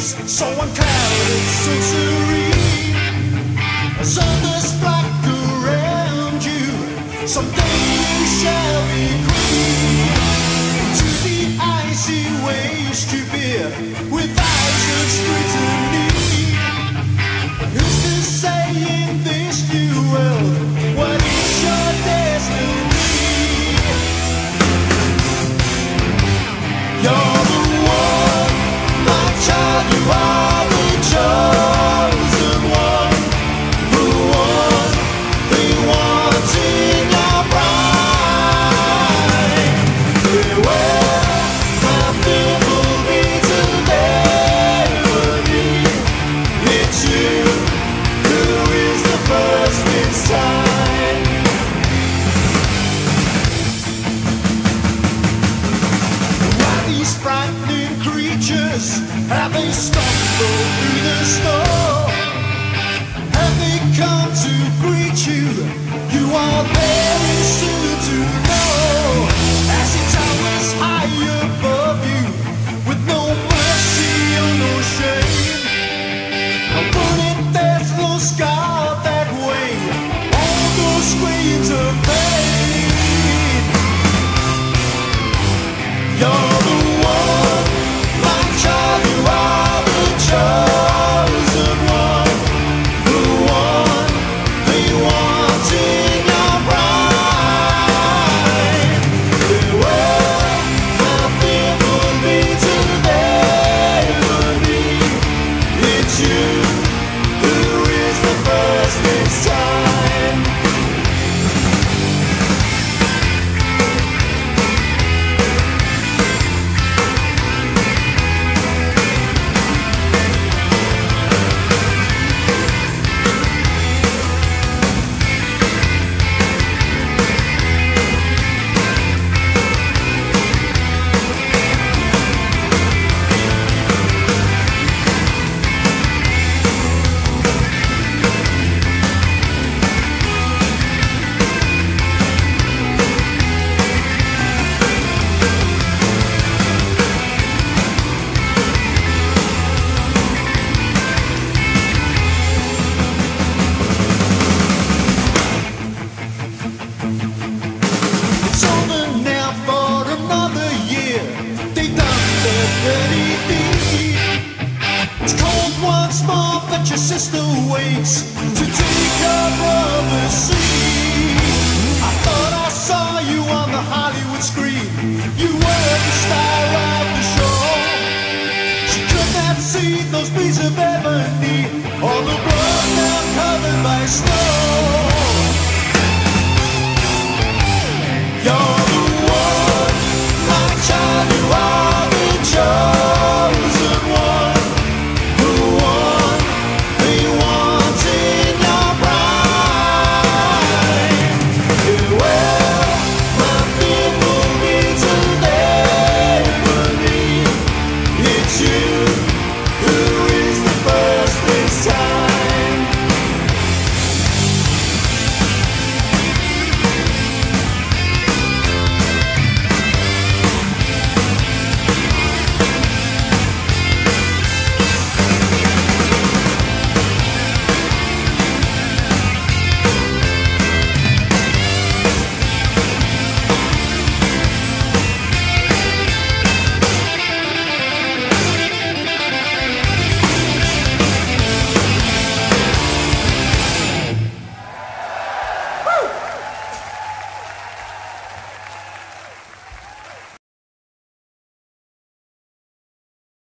so unclouded, so serene. As others flock around you, someday you shall be green. To the icy waves to bear, with eyes of scrutiny. Who's to say in this new world, what is your destiny? You're the one, my child, you are the chosen one. Who won, they want in your pride. Beware, nothing will be today but me. It's you who is the first inside. Why these frightening creatures, have they stumbled through the snow? Have they come to greet you? You are very soon to know. As it towers high above you, with no mercy or no shame. A bullet that's no scar that way, all those screams of pain. You're the one, my child, you are the chosen one. Who won, they want in your pride. Beware, nothing will be today but me. It's you who is the first this time. It's over now for another year. They done their dirty deed. It's cold once more, but your sister waits to take her brother's seat.